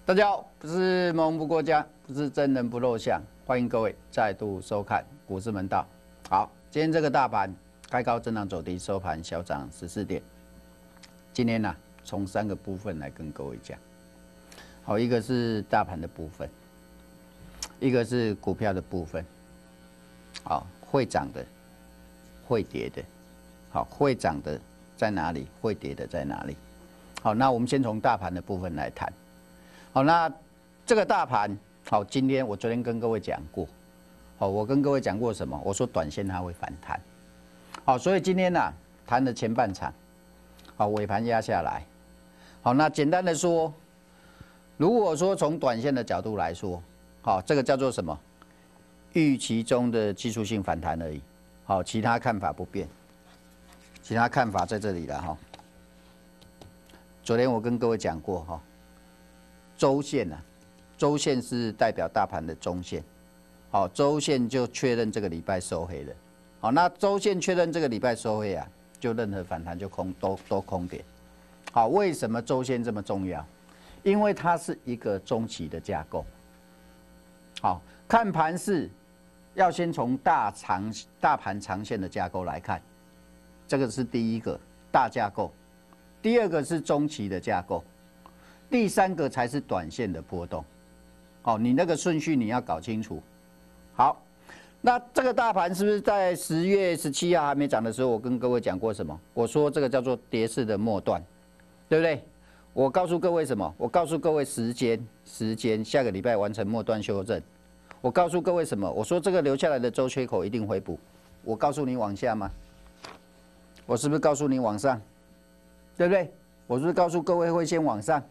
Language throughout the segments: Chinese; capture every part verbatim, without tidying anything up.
大家好，不是蒙不过家，不是真人不露相，欢迎各位再度收看股市门道。好，今天这个大盘开高震荡走低，收盘小涨十四点。今天呢、啊，从三个部分来跟各位讲。好，一个是大盘的部分，一个是股票的部分。好，会涨的，会跌的。好，会涨的在哪里？会跌的在哪里？好，那我们先从大盘的部分来谈。好，那这个大盘，好，今天我昨天跟各位讲过，好，我跟各位讲过什么？我说短线它会反弹，好，所以今天呢、啊，谈的前半场，好，尾盘压下来，好，那简单的说，如果说从短线的角度来说，好，这个叫做什么？预期中的技术性反弹而已，好，其他看法不变，其他看法在这里了哈。昨天我跟各位讲过哈。周线啊，周线是代表大盘的中线，好，周线就确认这个礼拜收黑了，好，那周线确认这个礼拜收黑啊，就任何反弹就空都都空点，好，为什么周线这么重要？因为它是一个中期的架构，好，看盘是要先从大长大盘长线的架构来看，这个是第一个大架构，第二个是中期的架构。第三个才是短线的波动，好，你那个顺序你要搞清楚。好，那这个大盘是不是在十月十七号还没涨的时候，我跟各位讲过什么？我说这个叫做跌势的末段，对不对？我告诉各位什么？我告诉各位时间，时间下个礼拜完成末段修正。我告诉各位什么？我说这个留下来的周缺口一定回补。我告诉你往下吗？我是不是告诉你往上？对不对？我是不是告诉各位会先往上？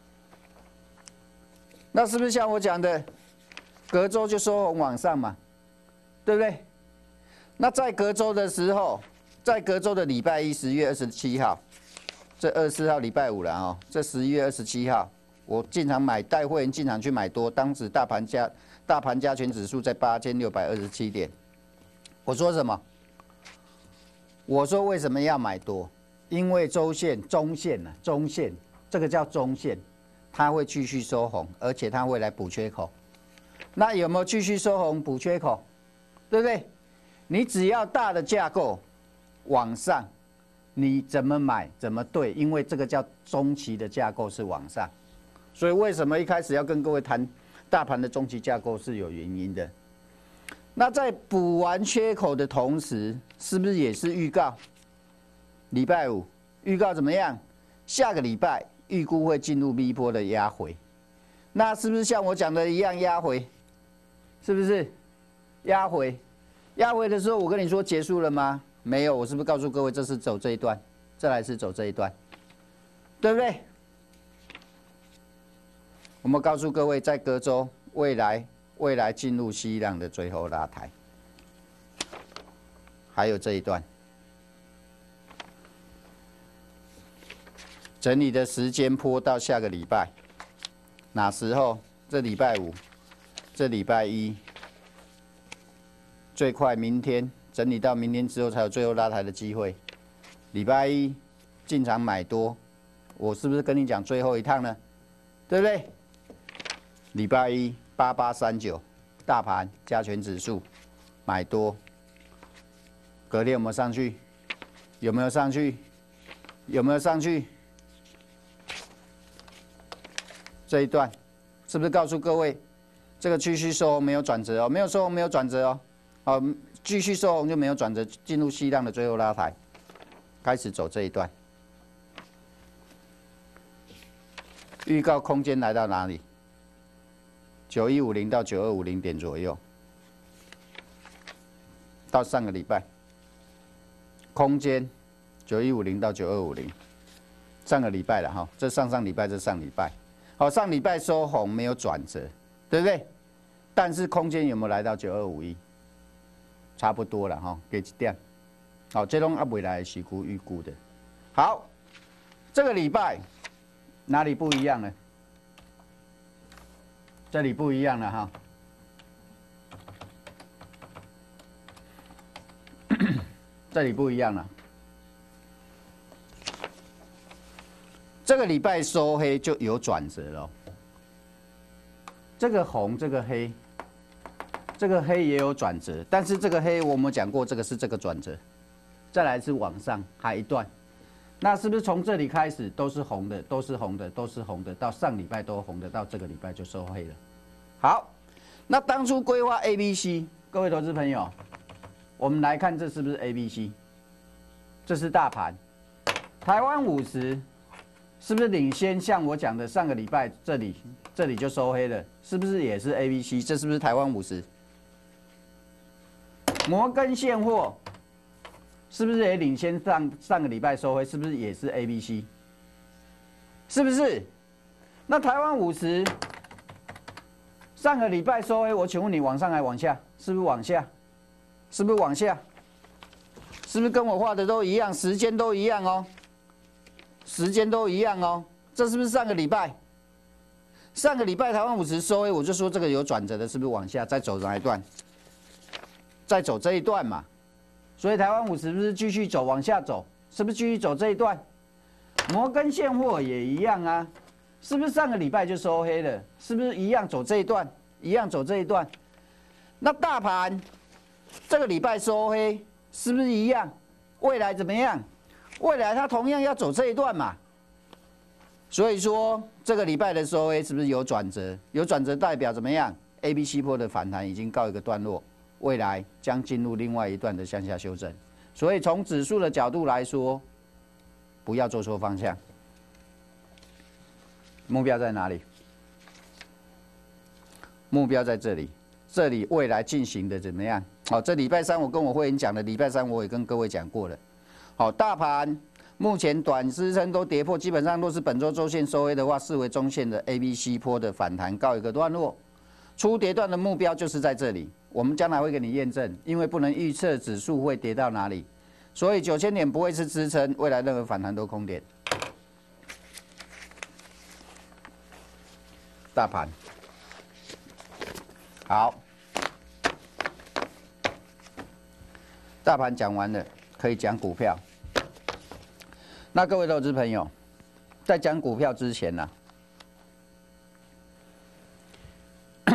那是不是像我讲的，隔周就收红往上嘛，对不对？那在隔周的时候，在隔周的礼拜一，十月二十七号，这二十四号礼拜五了哦，这十一月二十七号，我进场买，带会员进场去买多，当时大盘加大盘加权指数在八千六百二十七点，我说什么？我说为什么要买多？因为周线、中线啊，中线，这个叫中线。它会继续收红，而且它会来补缺口。那有没有继续收红补缺口？对不对？你只要大的架构往上，你怎么买怎么对，因为这个叫中期的架构是往上。所以为什么一开始要跟各位谈大盘的中期架构是有原因的？那在补完缺口的同时，是不是也是预告？礼拜五预告怎么样？下个礼拜。预估会进入 V 波的压回，那是不是像我讲的一样压回？是不是压回？压回的时候，我跟你说结束了吗？没有，我是不是告诉各位这是走这一段，再来是走这一段，对不对？我们告诉各位，在隔周未来未来进入西浪的最后拉抬，还有这一段。整理的时间波到下个礼拜，哪时候？这礼拜五，这礼拜一，最快明天整理到明天之后才有最后拉抬的机会。礼拜一进场买多，我是不是跟你讲最后一趟呢？对不对？礼拜一八八三九，大盘加权指数买多，隔天有没有上去？有没有上去？有没有上去？这一段是不是告诉各位，这个继续收红没有转折哦，没有收红没有转折哦，好，继续收红就没有转折，进入西浪的最后拉抬，开始走这一段，预告空间来到哪里？九一五零到九二五零点左右，到上个礼拜，空间九一五零到九二五零，上个礼拜了哈，这上上礼拜这上礼拜。好，上礼拜收红没有转折，对不对？但是空间有没有来到九二五一？差不多了哈，给一点。好，这拢还未来是估预估的。好，这个礼拜哪里不一样呢？这里不一样了哈。这里不一样了。这个礼拜收黑就有转折了， 这个红，这个黑，这个黑也有转折，但是这个黑我们讲过，这个是这个转折，再来是往上还一段，那是不是从这里开始都是红的，都是红的，都是红的，到上礼拜都红的，到这个礼拜就收黑了。好，那当初规划 A、B、C， 各位投资朋友，我们来看这是不是 A、B、C？ 这是大盘，台湾五十是不是领先？像我讲的上个礼拜这里这里就收黑了，是不是也是 A、B、C？ 这是不是台湾五十？摩根现货是不是也领先上上个礼拜收黑？是不是也是 A、B、C？ 是不是？那台湾五十上个礼拜收黑，我请问你往上还往下？是不是往下？是不是往下？是不是跟我画的都一样？时间都一样哦，时间都一样哦。这是不是上个礼拜？上个礼拜台湾五十收黑，我就说这个有转折的，是不是往下再走哪一段？再走这一段嘛。所以台湾五十是不是继续走往下走？是不是继续走这一段？摩根现货也一样啊，是不是上个礼拜就收黑了？是不是一样走这一段？一样走这一段？那大盘这个礼拜收黑，是不是一样？未来怎么样？未来它同样要走这一段嘛。所以说这个礼拜的收黑是不是有转折？有转折代表怎么样 ？A、B、C 波的反弹已经告一个段落，未来将进入另外一段的向下修正。所以从指数的角度来说，不要做错方向。目标在哪里？目标在这里，这里未来进行的怎么样？好，这礼拜三我跟我会员讲的，礼拜三我也跟各位讲过了。好，大盘目前短支撑都跌破，基本上若是本周周线收黑的话，视为中线的 A、B、C 波的反弹告一个段落。初跌段的目标就是在这里，我们将来会给你验证，因为不能预测指数会跌到哪里，所以九千点不会是支撑，未来任何反弹都空点。大盘好，大盘讲完了，可以讲股票。那各位投资朋友，在讲股票之前呢、啊，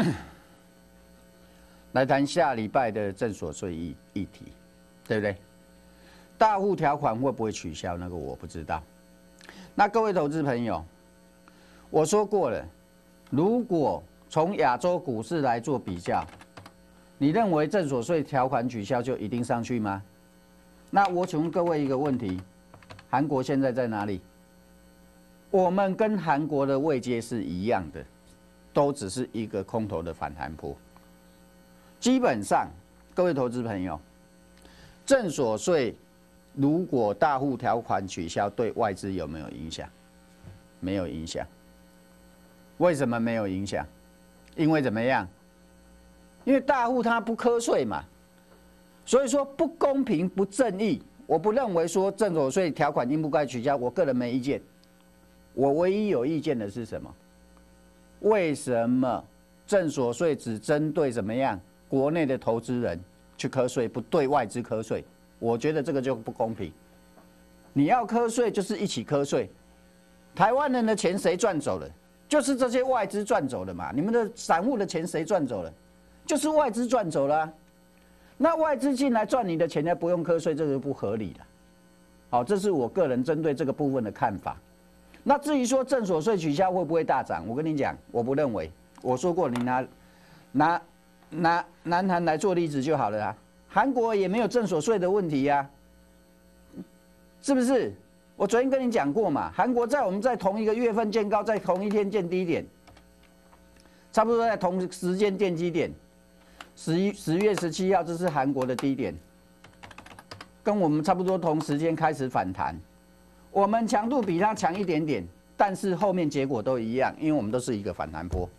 来谈下礼拜的证所税议议题，对不对？大户条款会不会取消？那个我不知道。那各位投资朋友，我说过了，如果从亚洲股市来做比较，你认为证所税条款取消就一定上去吗？那我请问各位一个问题：韩国现在在哪里？我们跟韩国的位阶是一样的，都只是一个空头的反弹波。基本上，各位投资朋友，证所税如果大户条款取消，对外资有没有影响？没有影响。为什么没有影响？因为怎么样？因为大户他不课税嘛，所以说不公平、不正义。我不认为说证所税条款应不该取消，我个人没意见。我唯一有意见的是什么？为什么证所税只针对怎么样国内的投资人去课税，不对外资课税？我觉得这个就不公平。你要课税就是一起课税，台湾人的钱谁赚走了？就是这些外资赚走了嘛。你们的散户的钱谁赚走了？就是外资赚走了、啊。那外资进来赚你的钱，还不用课税，这个就不合理了。好，这是我个人针对这个部分的看法。那至于说证所税取消会不会大涨，我跟你讲，我不认为。我说过，你拿拿拿南韩来做例子就好了啊。韩国也没有证所税的问题呀、啊，是不是？我昨天跟你讲过嘛，韩国在我们在同一个月份见高，在同一天见低点，差不多在同时间见低点。十一十月十七号，这是韩国的低点，跟我们差不多同时间开始反弹。我们强度比它强一点点，但是后面结果都一样，因为我们都是一个反弹波。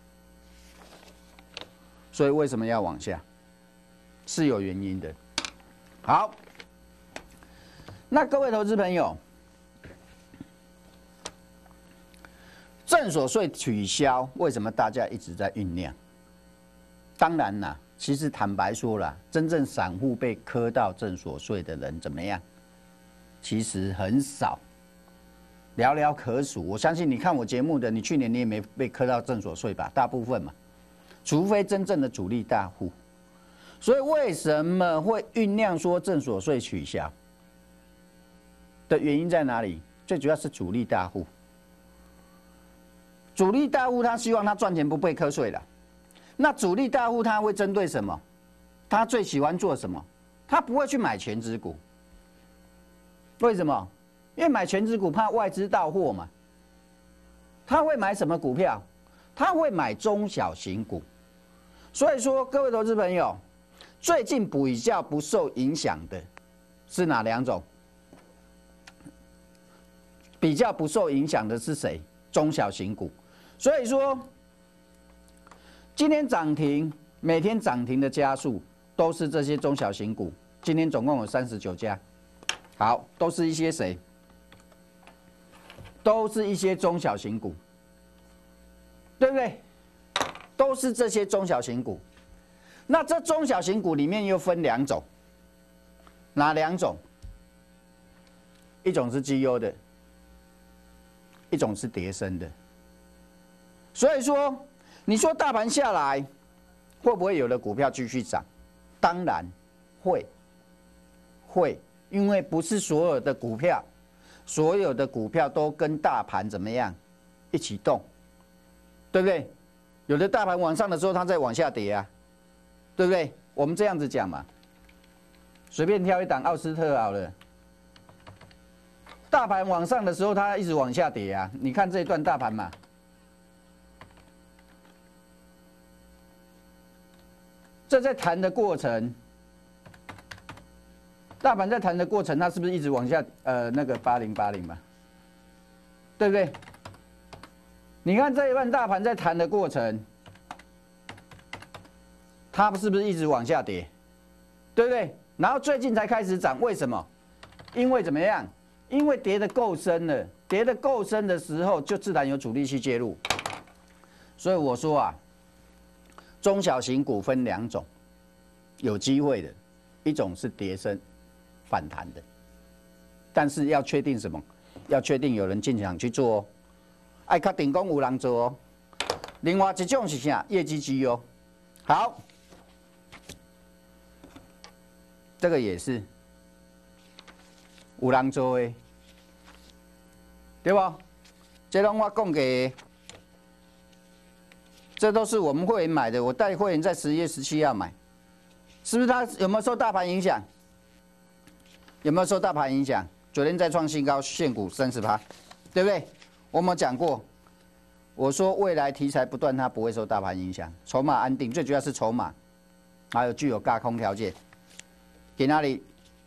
所以为什么要往下？是有原因的。好，那各位投资朋友，证所税取消，为什么大家一直在酝酿？当然啦，其实坦白说啦，真正散户被磕到证所税的人怎么样？其实很少， 寥寥可数。我相信你看我节目的，你去年你也没被课到证所税吧？大部分嘛，除非真正的主力大户。所以为什么会酝酿说证所税取消的原因在哪里？最主要是主力大户。主力大户他希望他赚钱不被课税了。那主力大户他会针对什么？他最喜欢做什么？他不会去买全指股。为什么？因为买全指股怕外资到货嘛。他会买什么股票？他会买中小型股。所以说，各位投资朋友，最近比较不受影响的是哪两种？比较不受影响的是谁？中小型股。所以说，今天涨停，每天涨停的家数都是这些中小型股。今天总共有三十九家，好，都是一些谁？都是一些中小型股，对不对？都是这些中小型股。那这中小型股里面又分两种，哪两种？一种是绩优的，一种是跌升的。所以说，你说大盘下来，会不会有的股票继续涨？当然会，会，因为不是所有的股票，所有的股票都跟大盘怎么样一起动，对不对？有的大盘往上的时候，它在往下跌啊，对不对？我们这样子讲嘛，随便挑一档奥斯特好了。大盘往上的时候，它一直往下跌啊。你看这一段大盘嘛，这在弹的过程，大盘在弹的过程，它是不是一直往下？呃，那个八零八零嘛，对不对？你看这一段大盘在弹的过程，它是不是一直往下跌？对不对？然后最近才开始涨，为什么？因为怎么样？因为跌得够深了，跌得够深的时候，就自然有主力去介入。所以我说啊，中小型股分两种，有机会的，一种是跌升反弹的，但是要确定什么？要确定有人进场去做哦，爱确定讲有人做哦。另外一种是啥？业绩绩优。好，这个也是有人做的，对不？这拢我讲给。这都是我们会员买的，我带会员在十月十七号买，是不是？它有没有受大盘影响？有没有受大盘影响？昨天再创新高，现股三十趴，对不对？我们讲过，我说未来题材不断，它不会受大盘影响，筹码安定，最主要是筹码，还有具有轧空条件。给那里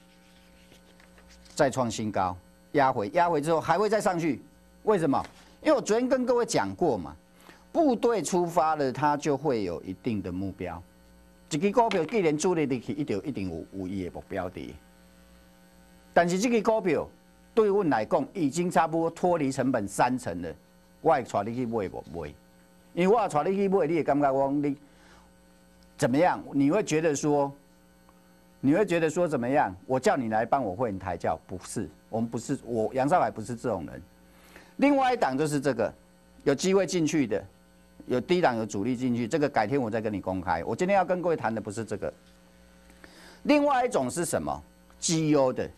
再创新高，压回，压回之后还会再上去，为什么？因为我昨天跟各位讲过嘛。部队出发了，它就会有一定的目标。一支股票既然主力入去，一定一定有有伊的目标的。但是这支股票对阮来讲，已经差不多脱离成本三成了。我会带你去买无买？因为我带你去买，你会感觉我你怎么样？你会觉得说，你会觉得说怎么样？我叫你来帮我会员抬轿，不是，我们不是，我杨少凯不是这种人。另外一档就是这个，有机会进去的。有低档有主力进去，这个改天我再跟你公开。我今天要跟各位谈的不是这个，另外一种是什么？绩优的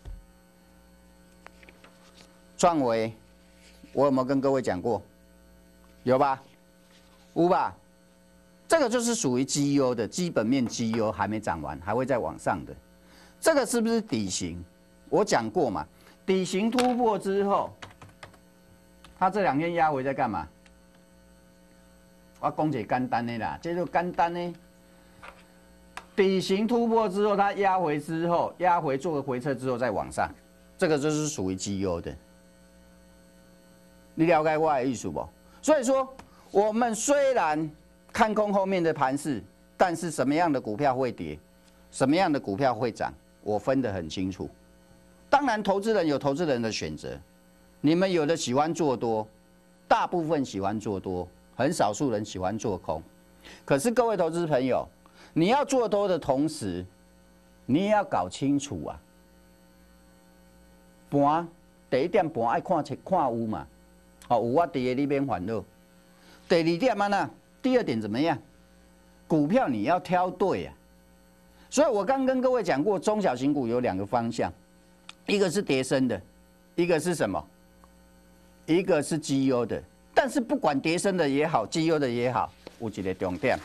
创维，我有没有跟各位讲过？有吧？有吧？这个就是属于绩优的，基本面绩优还没涨完，还会再往上的。这个是不是底型？我讲过嘛，底型突破之后，它这两天压回在干嘛？我讲一个简单的啦，这就简单的。底型突破之后，它压回之后，压回做个回撤之后再往上，这个就是属于绩优的。你了解我的意思不？所以说，我们虽然看空后面的盘势，但是什么样的股票会跌，什么样的股票会涨，我分得很清楚。当然，投资人有投资人的选择，你们有的喜欢做多，大部分喜欢做多。很少数人喜欢做空，可是各位投资朋友，你要做多的同时，你也要搞清楚啊，盘第一点半爱看看有嘛，哦，有我伫的你免烦恼。第二点啊呢，第二点怎么样？股票你要挑对啊。所以我刚跟各位讲过，中小型股有两个方向，一个是跌升的，一个是什么？一个是绩优的。但是不管跌升的也好，绩优的也好，有一个重点，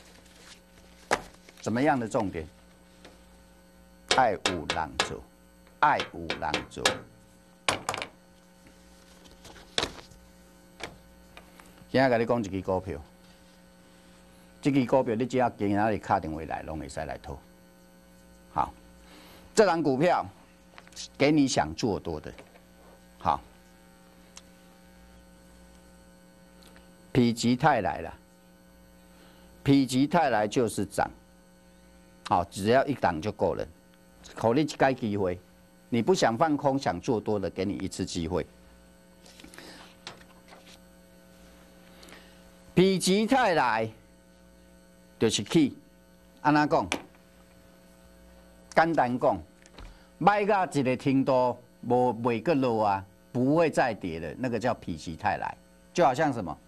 怎么样的重点？爱有人做，爱有人做。现在跟你讲一支股票，这支股票你只要今仔日打电话来，拢会使来投。好，这档股票给你想做多的，好，否极泰来了，否极泰来就是涨，好，只要一档就够了，口力该机会，你不想放空，想做多的，给你一次机会。否极泰来就是起，安怎讲？简单讲，买到一个程度，无袂个落啊，不会再跌的，那个叫否极泰来。就好像什么？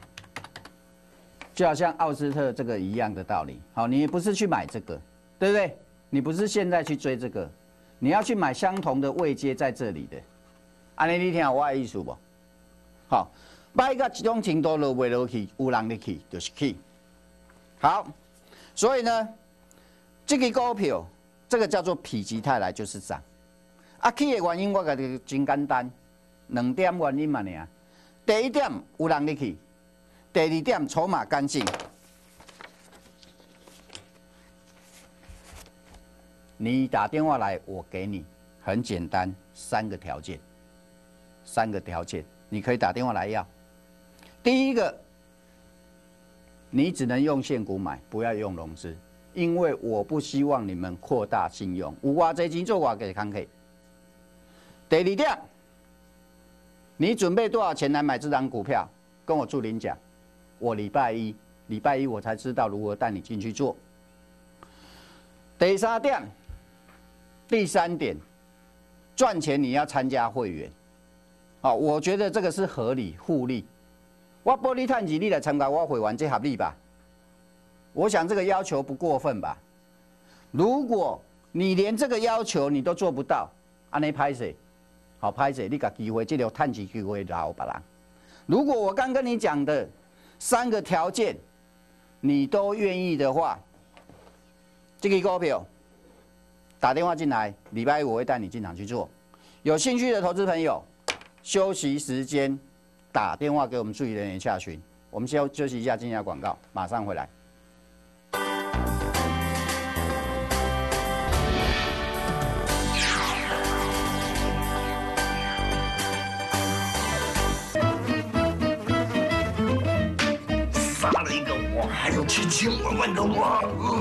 就好像奥斯特这个一样的道理。好，你不是去买这个，对不对？你不是现在去追这个，你要去买相同的位阶在这里的。安尼你听我的意思不？好，买到一种程度落袂落去，有人入去就是去。好，所以呢，这个股票。这个叫做否极泰来，就是涨。啊，起的原因我甲你真简单，两点原因嘛尔。第一点有人入去，第二点筹码干净。你打电话来，我给你很简单三个条件，三个条件你可以打电话来要。第一个，你只能用现股买，不要用融资。因为我不希望你们扩大信用，有偌济钱做偌济工课。第二点，你准备多少钱来买这张股票？跟我助理讲，我礼拜一，礼拜一我才知道如何带你进去做。第三点，第三点，赚钱你要参加会员。好，我觉得这个是合理互利。我玻璃碳几你来参加我会员，这合理吧？我想这个要求不过分吧？如果你连这个要求你都做不到，安尼拍谁？好拍谁？你把机会这条探起机会留别人。如果我刚跟你讲的三个条件你都愿意的话，这个股票打电话进来，礼拜一我会带你进场去做。有兴趣的投资朋友，休息时间打电话给我们助理人员下询。我们先休息一下，进一下广告，马上回来。 还有千千万万个我，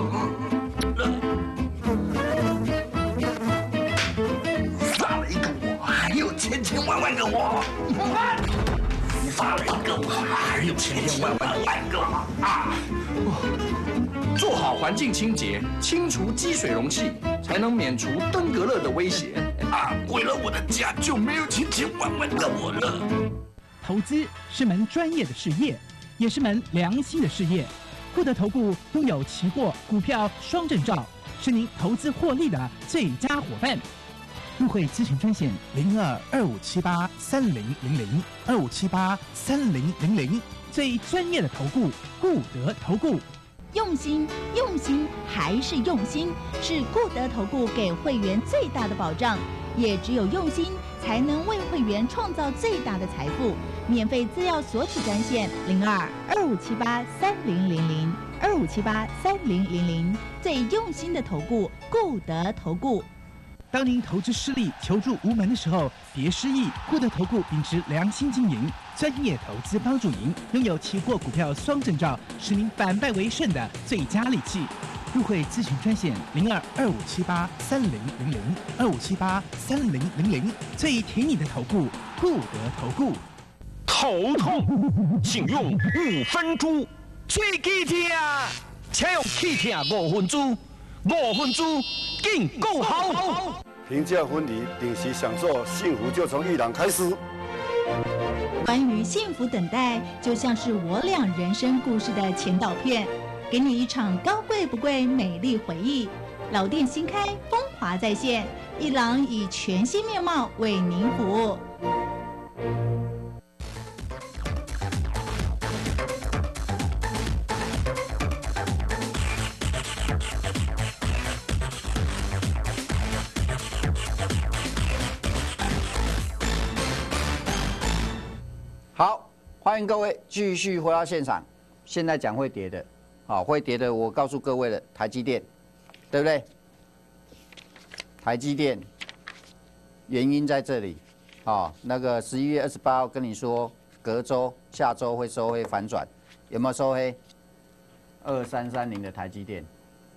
杀了一个我，还有千千万万个我，杀了一个我，还有千千万万万个我啊！ 做好环境清洁，清除积水容器，才能免除登革热的威胁啊！毁了我的家，就没有千千万万个我了。 投资是门专业的事业，也是门良心的事业。固德投顾拥有期货、股票双证照，是您投资获利的最佳伙伴。入会咨询专线零二二五七八三零零零二五七八三零零零，最专业的投顾固德投顾。 用心，用心还是用心，是固德投顾给会员最大的保障。也只有用心，才能为会员创造最大的财富。免费资料索取专线零二二五七八三零零零二五七八三零零零，最用心的投顾固德投顾。 当您投资失利、求助无门的时候，别失意。固德投顾秉持良心经营，专业投资帮助您，拥有期货、股票双证照，使您反败为胜的最佳利器。入会咨询专线零二二五七八三零零零二五七八三零零零，最挺你的投顾固德投顾。 头痛，请用五分猪。喙齿痛，请用气痛五分猪。五分猪更够好。 评价分离，定时享受幸福，就从伊朗开始。 关于幸福等待，就像是我俩人生故事的前导片，给你一场高贵不贵美丽回忆。老店新开，风华再现，一郎以全新面貌为您服务。 好，欢迎各位继续回到现场。现在讲会跌的，好，会跌的，我告诉各位了，台积电，对不对？台积电原因在这里，哦，那个十一月二十八号跟你说，隔周、下周会收黑反转，有没有收黑？二三三零的台积电，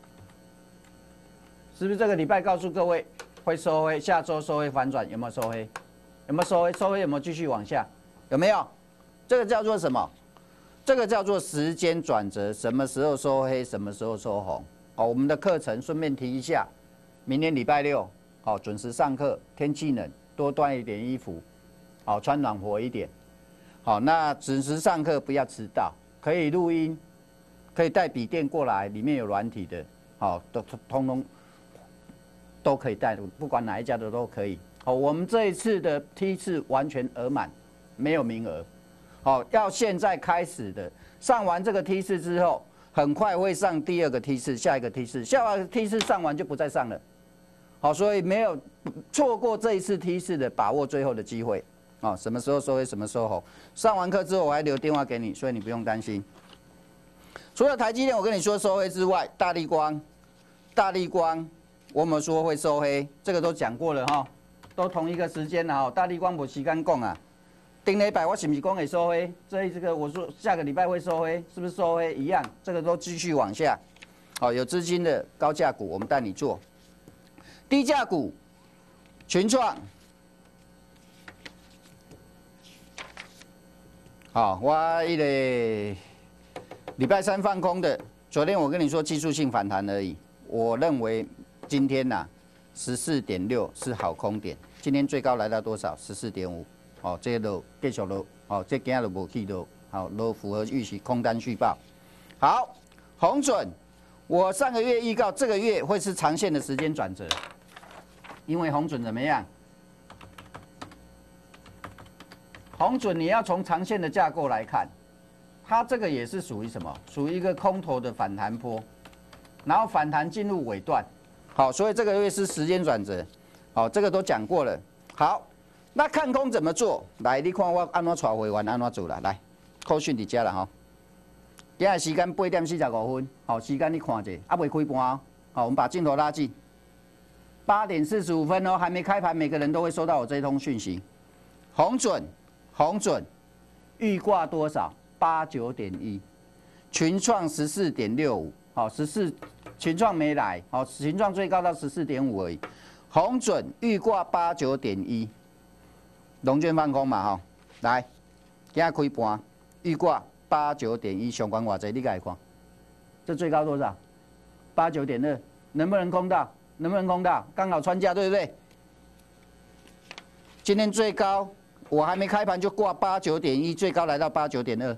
是不是这个礼拜告诉各位会收黑，下周收黑反转，有没有收黑？有没有收黑？收黑有没有继续往下？有没有？这个叫做什么？这个叫做时间转折，什么时候收黑，什么时候收红。好，我们的课程顺便提一下，明天礼拜六，好，准时上课。天气冷，多穿一点衣服，好，穿暖和一点。好，那准时上课，不要迟到。可以录音，可以带笔电过来，里面有软体的，好，都通通都可以带，不管哪一家的都可以。好，我们这一次的梯次完全额满。没有名额，好，要现在开始的。上完这个梯次之后，很快会上第二个梯次，下一个梯次，下一个梯次上完就不再上了。好，所以没有错过这一次梯次的，把握最后的机会。啊，什么时候收黑，什么时候红。上完课之后，我还留电话给你，所以你不用担心。除了台积电，我跟你说收黑之外，大立光，大立光，我们说会收黑，这个都讲过了哈，都同一个时间了哈。大立光我时间讲啊。顶礼拜我是不是讲会收黑？这这个我说下个礼拜会收黑，是不是收黑一样？这个都继续往下。好，有资金的高价股我们带你做，低价股群创。好，我一个礼拜三放空的，昨天我跟你说技术性反弹而已。我认为今天呐十四点六是好空点，今天最高来到多少？十四点五。哦，这个都继续落，哦，这今日都无去落，好，都符合预期，空单续报。好，红准，我上个月预告这个月会是长线的时间转折，因为红准怎么样？红准你要从长线的架构来看，它这个也是属于什么？属于一个空头的反弹波，然后反弹进入尾段，好，所以这个月是时间转折，好，这个都讲过了，好。那看空怎么做？来，你看我安怎带会员安怎做啦？来，扣讯伫遮啦吼。今日时间八点四十五分，好，时间你看一下，还未开盘哦。好，我们把镜头拉近。八点四十五分哦，还没开盘，每个人都会收到我这一通讯息。红准，红准，预挂多少？八九点一。群创十四点六五，好，十四，群创没来，好，群创最高到十四点五而已。红准预挂八九点一。龙卷放空嘛吼，来，今仔开盘预挂八九点一，上关偌济？你家看，这最高多少？八九点二，能不能空到？能不能空到？刚好穿价，对不对？今天最高，我还没开盘就挂八九点一，最高来到八九点二。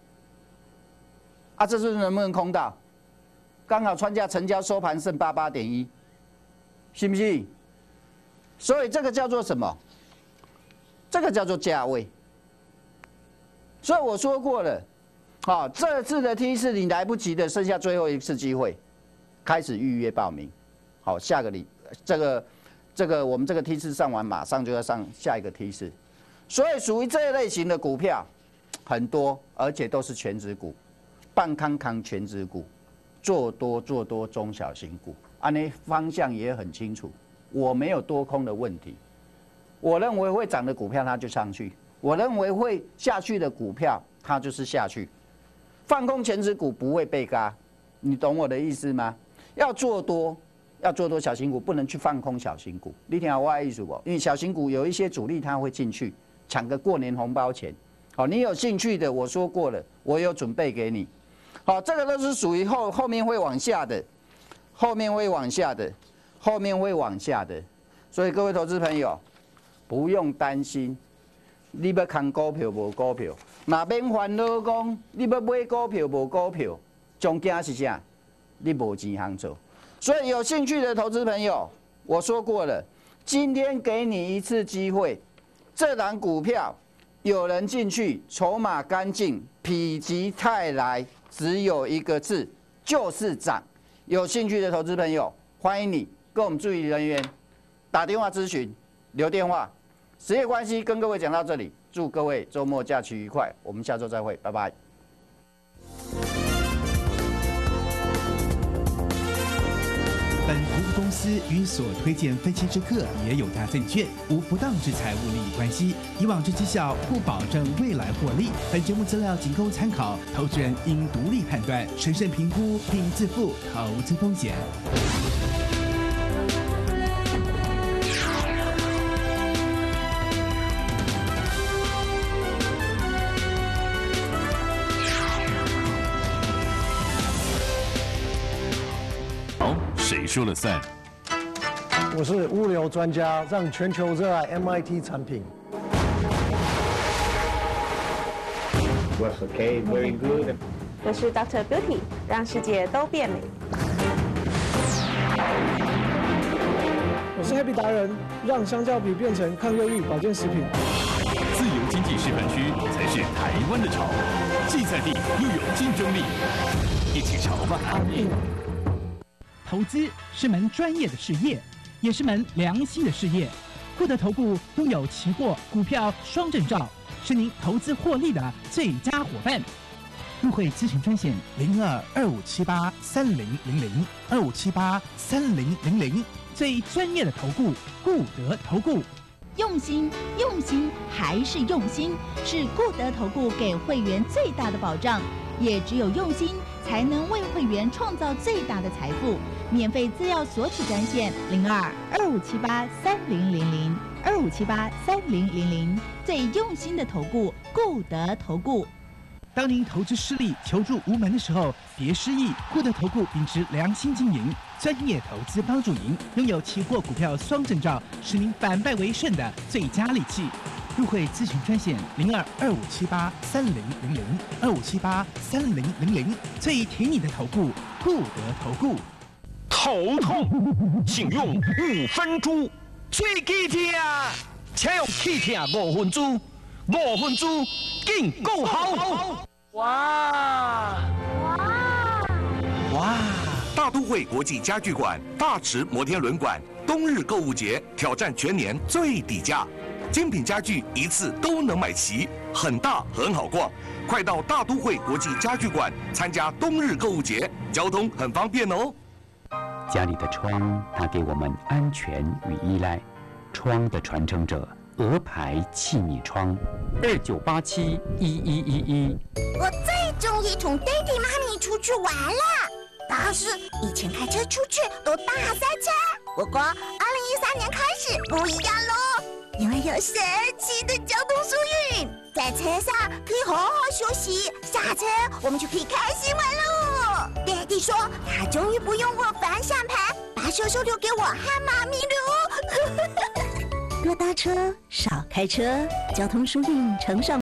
啊，这是能不能空到？刚好穿价成交收盘剩八八点一，信不信？所以这个叫做什么？这个叫做价位，所以我说过了，好，这次的梯次你来不及的，剩下最后一次机会，开始预约报名。好，下个礼这个这个我们这个梯次上完，马上就要上下一个梯次，所以属于这一类型的股票很多，而且都是全指股，半康康全指股，做多做多中小型股，啊，那方向也很清楚，我没有多空的问题。我认为会涨的股票它就上去，我认为会下去的股票它就是下去。放空全指股不会被嘎，你懂我的意思吗？要做多，要做多小型股，不能去放空小型股。你听我的意思不？因为小型股有一些主力他会进去抢个过年红包钱。好，你有兴趣的，我说过了，我有准备给你。好，这个都是属于后后面会往下的，后面会往下的，后面会往下的。 所以各位投资朋友，不用担心，你要看股票无股票，那免烦恼讲你要买股票无股票，重点是啥？你无钱通做。所以有兴趣的投资朋友，我说过了，今天给你一次机会，这档股票有人进去，筹码干净，否极泰来，只有一个字，就是涨。有兴趣的投资朋友，欢迎你跟我们助理人员打电话咨询，留电话。时间关系，跟各位讲到这里，祝各位周末假期愉快，我们下周再会，拜拜。 本服务公司与所推荐分期之客也有大证券无不当之财务利益关系，以往之绩效不保证未来获利。本节目资料仅供参考，投资人应独立判断、审慎评估并自负投资风险。 谁说了算？ 我是物流专家，让全球热爱 M I T 产品。 Was okay, very good. 我是 Doctor Beauty， 让世界都变美。 我是 Happy 达人，让香蕉皮变成抗忧郁保健食品。 自由经济示范区才是台湾的潮，既在地又有竞争力，一起潮吧！ 投资是门专业的事业，也是门良心的事业。固德投顾拥有期货、股票双证照，是您投资获利的最佳伙伴。入会咨询专线零二二五七八三零零零二五七八三零零零，最专业的投顾固德投顾。 用心，用心还是用心，是固德投顾给会员最大的保障。也只有用心，才能为会员创造最大的财富。免费资料索取专线零二二五七八三零零零二五七八三零零零，最用心的投顾固德投顾。 当您投资失利、求助无门的时候，别失意。固德投顾秉持良心经营，专业投资帮助您，拥有期货、股票双证照，使您反败为胜的最佳利器。入会咨询专线零二二五七八三零零零二五七八三零零零，最挺你的投顾固德投顾。 头痛，请用五分猪。 喙齿痛，请用气痛五分猪，五分猪更够好。 哇哇哇！大都会国际家具馆大池摩天轮馆冬日购物节挑战全年最低价。精品家具一次都能买齐，很大很好逛，快到大都会国际家具馆参加冬日购物节，交通很方便哦。 家里的窗它给我们安全与依赖，窗的传承者鹅牌气密窗，二九八七一一一一。 我最终于同 Daddy 妈咪出去玩了，但是以前开车出去都大塞车，不过二零一三年开始不一样喽。因为有神奇的交通疏运，在车上可以好好休息，下车我们就可以开心玩喽。爹地说他终于不用我方向盘，把手手留给我和妈咪喽。 多搭车，少开车，交通疏运乘上。